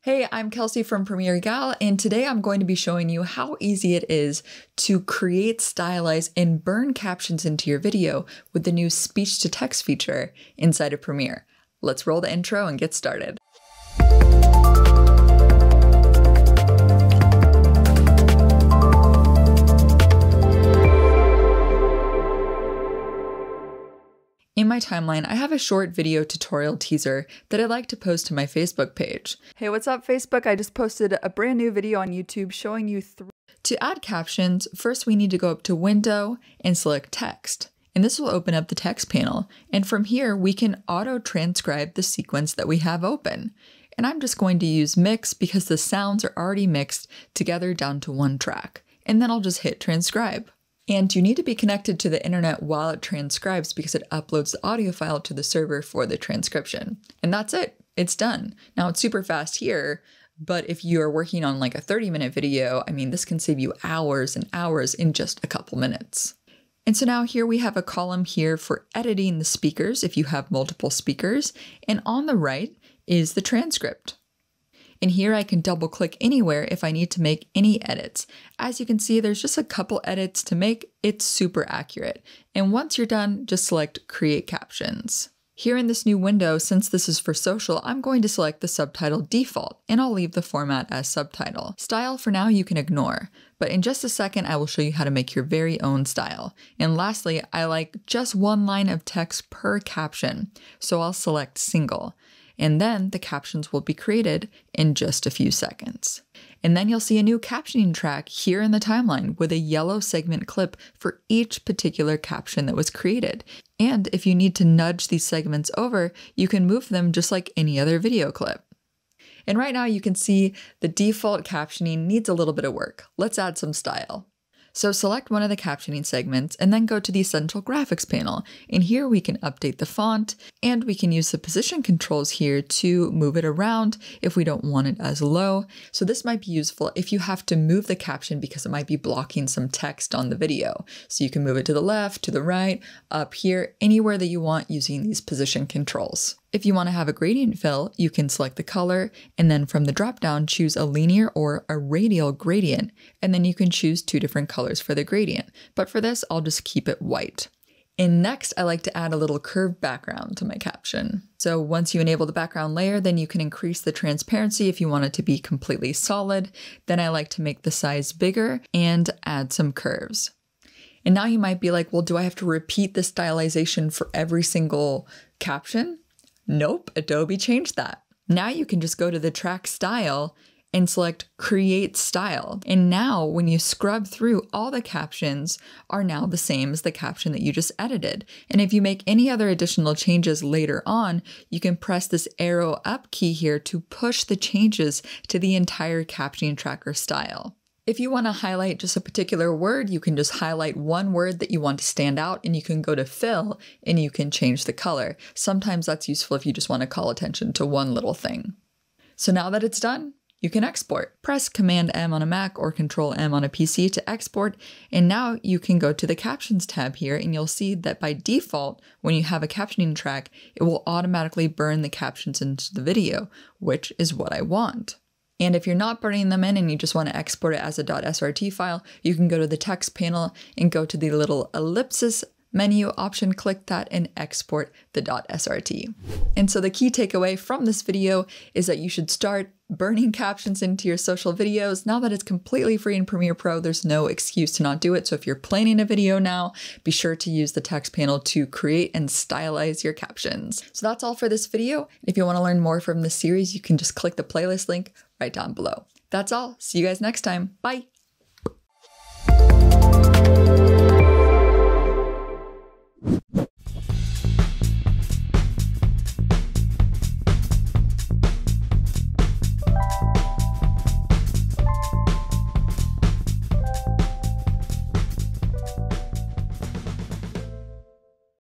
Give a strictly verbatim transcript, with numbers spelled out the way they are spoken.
Hey, I'm Kelsey from Premiere Gal, and today I'm going to be showing you how easy it is to create, stylize, and burn captions into your video with the new speech-to-text feature inside of Premiere. Let's roll the intro and get started. In my timeline, I have a short video tutorial teaser that I'd like to post to my Facebook page. Hey, what's up, Facebook? I just posted a brand new video on YouTube showing you three. To add captions, first we need to go up to Window and select Text. And this will open up the text panel. And from here, we can auto-transcribe the sequence that we have open. And I'm just going to use Mix because the sounds are already mixed together down to one track. And then I'll just hit Transcribe. And you need to be connected to the internet while it transcribes because it uploads the audio file to the server for the transcription. And that's it. It's done. Now it's super fast here, but if you're working on like a thirty minute video, I mean, this can save you hours and hours in just a couple minutes. And so now here we have a column here for editing the speakers if you have multiple speakers. And on the right is the transcript. And here I can double click anywhere if I need to make any edits. As you can see, there's just a couple edits to make. It's super accurate. And once you're done, just select Create Captions. Here in this new window, since this is for social, I'm going to select the subtitle default, and I'll leave the format as subtitle. Style for now you can ignore, but in just a second I will show you how to make your very own style. And lastly, I like just one line of text per caption, so I'll select single. And then the captions will be created in just a few seconds. And then you'll see a new captioning track here in the timeline with a yellow segment clip for each particular caption that was created. And if you need to nudge these segments over, you can move them just like any other video clip. And right now you can see the default captioning needs a little bit of work. Let's add some style. So select one of the captioning segments and then go to the Essential Graphics panel. And here we can update the font and we can use the position controls here to move it around if we don't want it as low. So this might be useful if you have to move the caption because it might be blocking some text on the video. So you can move it to the left, to the right, up here, anywhere that you want using these position controls. If you want to have a gradient fill, you can select the color and then from the dropdown choose a linear or a radial gradient, and then you can choose two different colors for the gradient. But for this, I'll just keep it white. And next, I like to add a little curved background to my caption. So once you enable the background layer, then you can increase the transparency if you want it to be completely solid. Then I like to make the size bigger and add some curves. And now you might be like, well, do I have to repeat the stylization for every single caption? Nope, Adobe changed that. Now you can just go to the track style and select Create Style. And now when you scrub through, all the captions are now the same as the caption that you just edited. And if you make any other additional changes later on, you can press this arrow up key here to push the changes to the entire captioning tracker style. If you want to highlight just a particular word, you can just highlight one word that you want to stand out and you can go to Fill and you can change the color. Sometimes that's useful if you just want to call attention to one little thing. So now that it's done, you can export. Press Command M on a Mac or Control M on a P C to export, and now you can go to the Captions tab here and you'll see that by default, when you have a captioning track, it will automatically burn the captions into the video, which is what I want. And if you're not burning them in and you just want to export it as a .srt file, you can go to the text panel and go to the little ellipsis menu option, click that and export the .srt. And so the key takeaway from this video is that you should start burning captions into your social videos. Now that it's completely free in Premiere Pro, there's no excuse to not do it. So if you're planning a video now, be sure to use the text panel to create and stylize your captions. So that's all for this video. If you want to learn more from this series, you can just click the playlist link right down below. That's all. See you guys next time. Bye.